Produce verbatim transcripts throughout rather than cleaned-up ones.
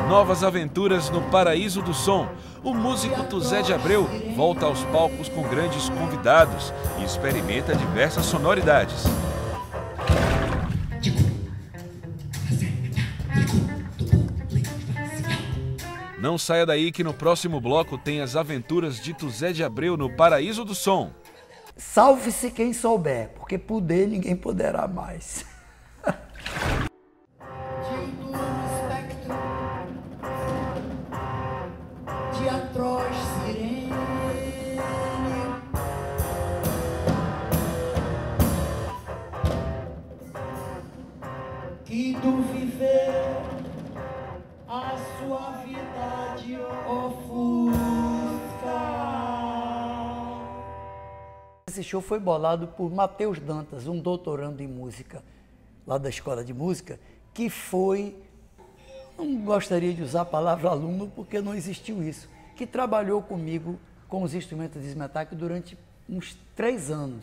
Novas aventuras no Paraíso do Som. O músico Tuzé de Abreu volta aos palcos com grandes convidados e experimenta diversas sonoridades. Não saia daí que no próximo bloco tem as aventuras de Tuzé de Abreu no Paraíso do Som. Salve-se quem souber, porque poder ninguém poderá mais. De atroz sirene que do viver a suavidade ofusca. Esse show foi bolado por Matheus Dantas, um doutorando em música lá da Escola de Música, que foi, não gostaria de usar a palavra aluno porque não existiu isso, que trabalhou comigo com os instrumentos de Smetak durante uns três anos.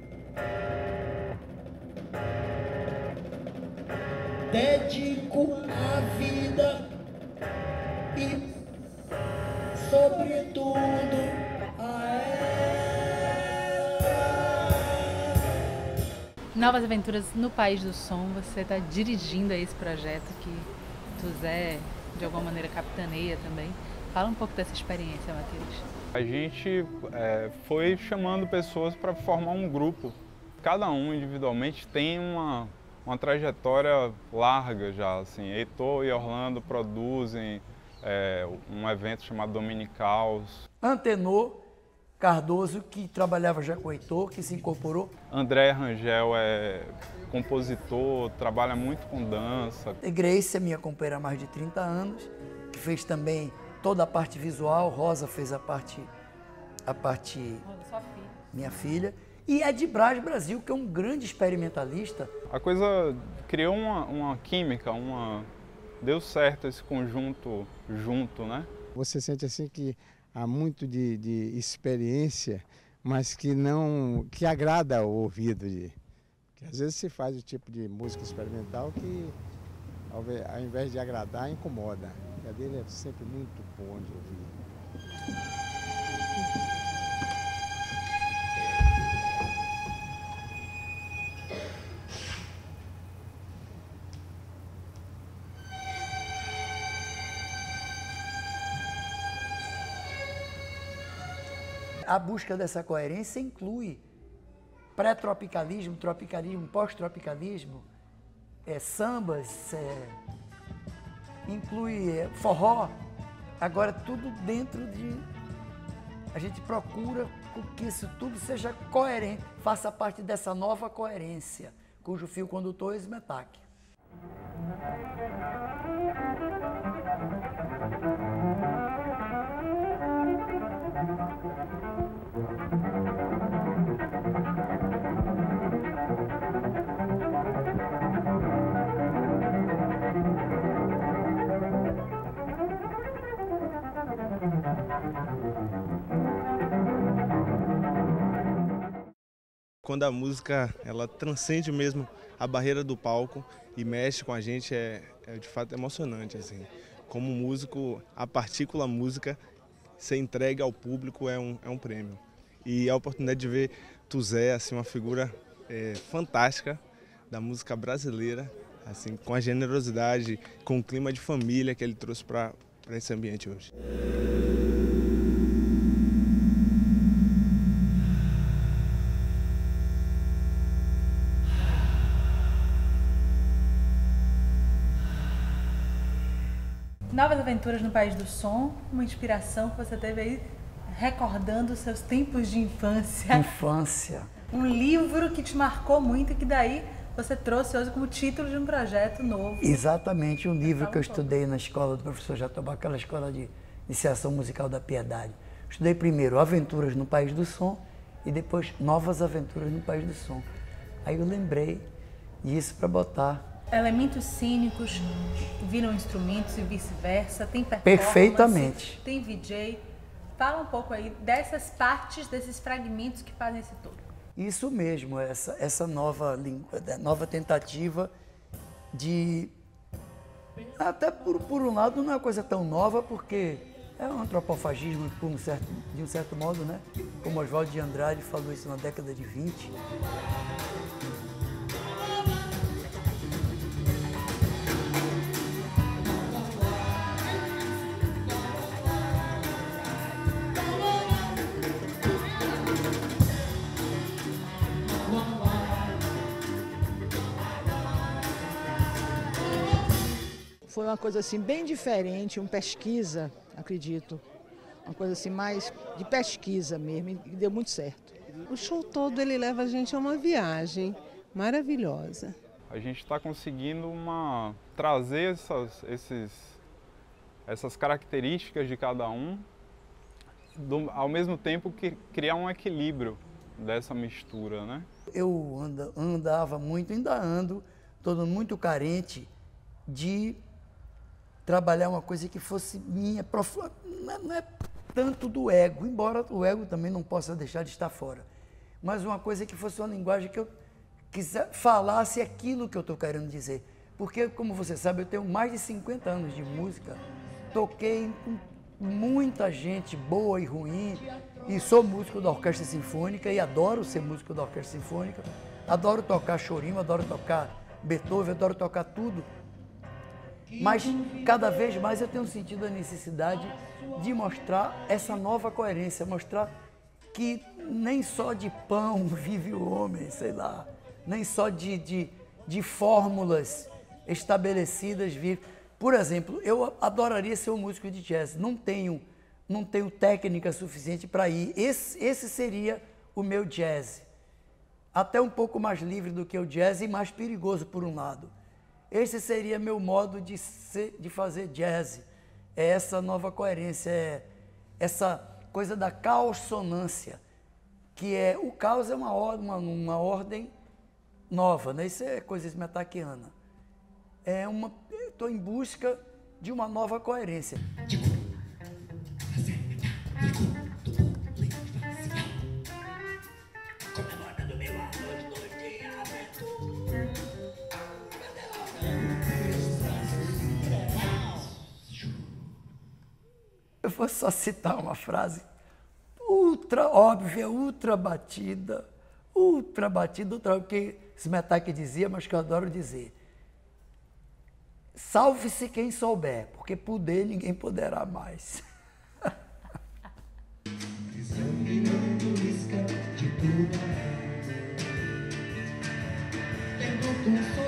Dedico a vida e, sobretudo, a ela. Novas aventuras no País do Som, você está dirigindo aí esse projeto que Tuzé, de alguma maneira, capitaneia também. Fala um pouco dessa experiência, Matheus. A gente é, foi chamando pessoas para formar um grupo. Cada um individualmente tem uma, uma trajetória larga já. Assim. Heitor e Orlando produzem é, um evento chamado Dominicaus. Antenor Cardoso, que trabalhava já com o Heitor, que se incorporou. André Rangel é compositor, trabalha muito com dança. E Grace é minha companheira há mais de trinta anos, que fez também toda a parte visual. Rosa fez a parte, a parte Sua filha. minha filha. E Ed Braz Brasil, que é um grande experimentalista. A coisa criou uma, uma química, uma... deu certo esse conjunto junto, né? Você sente assim que há muito de, de experiência, mas que não, que agrada o ouvido. De, que às vezes se faz o tipo de música experimental que, ao, ao invés de agradar, incomoda. A dele é sempre muito bom de ouvir. A busca dessa coerência inclui pré-tropicalismo, tropicalismo, pós-tropicalismo, é, sambas, é, inclui é, forró. Agora tudo dentro de... A gente procura que isso tudo seja coerente, faça parte dessa nova coerência, cujo fio condutor é o Smetak. Quando a música ela transcende mesmo a barreira do palco e mexe com a gente, é, é de fato emocionante. Assim. Como músico, a partícula música ser entregue ao público é um, é um prêmio. E a oportunidade de ver Tuzé, assim, uma figura é, fantástica da música brasileira, assim, com a generosidade, com o clima de família que ele trouxe para esse ambiente hoje. Novas aventuras no País do Som, uma inspiração que você teve aí recordando os seus tempos de infância. Infância. Um livro que te marcou muito e que daí você trouxe hoje como título de um projeto novo. Exatamente, um livro que eu estudei na escola do professor Jatobá, aquela escola de iniciação musical da Piedade. Estudei primeiro Aventuras no País do Som e depois Novas Aventuras no País do Som. Aí eu lembrei disso para botar. Elementos cênicos viram instrumentos e vice-versa, tem performance, Perfeitamente. Tem V J. Fala um pouco aí dessas partes, desses fragmentos que fazem esse todo. Isso mesmo, essa, essa nova, nova tentativa de Até por, por um lado não é uma coisa tão nova, porque é um antropofagismo por um certo, de um certo modo, né? Como Oswaldo de Andrade falou isso na década de vinte. Foi uma coisa assim bem diferente, uma pesquisa, acredito. Uma coisa assim mais de pesquisa mesmo, e deu muito certo. O show todo ele leva a gente a uma viagem maravilhosa. A gente está conseguindo uma, trazer essas, esses, essas características de cada um, do, ao mesmo tempo que criar um equilíbrio dessa mistura, né? Eu anda, andava muito, ainda ando, todo muito carente de trabalhar uma coisa que fosse minha, prof... não é tanto do ego, embora o ego também não possa deixar de estar fora, mas uma coisa que fosse uma linguagem que eu quiser, falasse aquilo que eu estou querendo dizer. Porque, como você sabe, eu tenho mais de cinquenta anos de música, toquei com muita gente boa e ruim, e sou músico da Orquestra Sinfônica e adoro ser músico da Orquestra Sinfônica, adoro tocar chorinho, adoro tocar Beethoven, adoro tocar tudo. Mas cada vez mais eu tenho sentido a necessidade de mostrar essa nova coerência, mostrar que nem só de pão vive o homem, sei lá, nem só de, de, de fórmulas estabelecidas vive. Por exemplo, eu adoraria ser um músico de jazz, não tenho, não tenho técnica suficiente para ir. Esse, esse seria o meu jazz, até um pouco mais livre do que o jazz e mais perigoso por um lado. Esse seria meu modo de, ser, de fazer jazz, é essa nova coerência, é essa coisa da caossonância, que é, o caos é uma, uma, uma ordem nova, né? Isso é coisa smetakiana. É uma, eu estou em busca de uma nova coerência. Eu vou só citar uma frase ultra óbvia, ultra batida, ultra batida, ultra, que Smetak dizia, mas que eu adoro dizer. Salve-se quem souber, porque poder ninguém poderá mais. Tem